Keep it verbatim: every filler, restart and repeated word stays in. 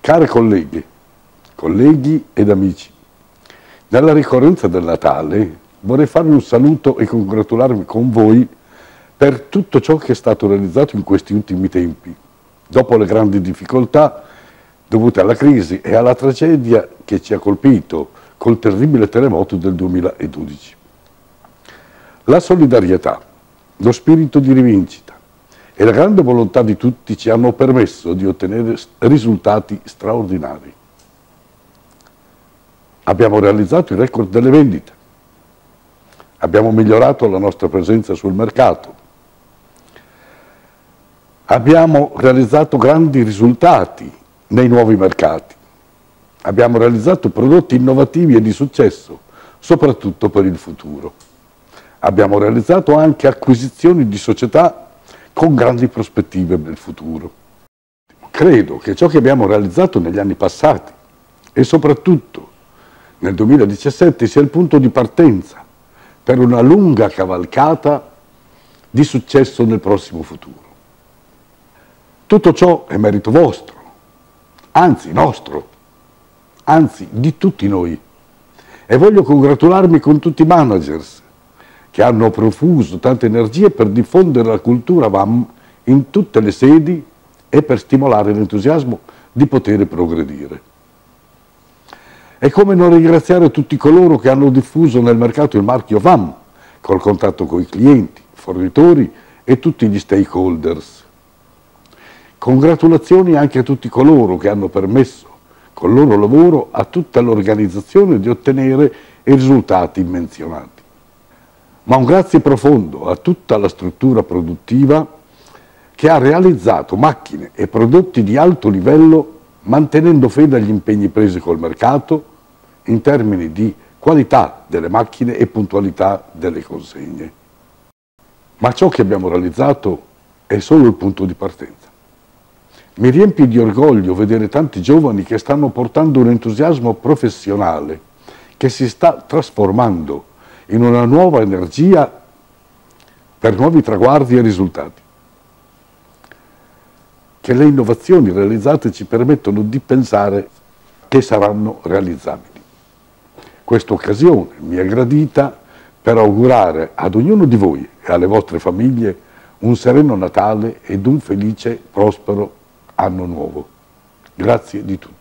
Care colleghe, colleghi ed amici, nella ricorrenza del Natale vorrei farvi un saluto e congratularmi con voi per tutto ciò che è stato realizzato in questi ultimi tempi, dopo le grandi difficoltà dovute alla crisi e alla tragedia che ci ha colpito col terribile terremoto del duemiladodici. La solidarietà, lo spirito di rivincita e la grande volontà di tutti ci hanno permesso di ottenere risultati straordinari. Abbiamo realizzato il record delle vendite, abbiamo migliorato la nostra presenza sul mercato, abbiamo realizzato grandi risultati nei nuovi mercati, abbiamo realizzato prodotti innovativi e di successo, soprattutto per il futuro. Abbiamo realizzato anche acquisizioni di società con grandi prospettive nel futuro. Credo che ciò che abbiamo realizzato negli anni passati e soprattutto nel duemiladiciassette sia il punto di partenza per una lunga cavalcata di successo nel prossimo futuro. Tutto ciò è merito vostro, anzi nostro, anzi di tutti noi. E voglio congratularmi con tutti i managers che hanno profuso tante energie per diffondere la cultura V A M in tutte le sedi e per stimolare l'entusiasmo di poter progredire. E come non ringraziare tutti coloro che hanno diffuso nel mercato il marchio V A M, col contatto con i clienti, fornitori e tutti gli stakeholders. Congratulazioni anche a tutti coloro che hanno permesso, col loro lavoro, a tutta l'organizzazione di ottenere i risultati menzionati. Ma un grazie profondo a tutta la struttura produttiva che ha realizzato macchine e prodotti di alto livello mantenendo fede agli impegni presi col mercato in termini di qualità delle macchine e puntualità delle consegne. Ma ciò che abbiamo realizzato è solo il punto di partenza. Mi riempie di orgoglio vedere tanti giovani che stanno portando un entusiasmo professionale che si sta trasformando in una nuova energia per nuovi traguardi e risultati. Che le innovazioni realizzate ci permettono di pensare che saranno realizzabili. Questa occasione mi è gradita per augurare ad ognuno di voi e alle vostre famiglie un sereno Natale ed un felice, prospero anno nuovo. Grazie di tutto.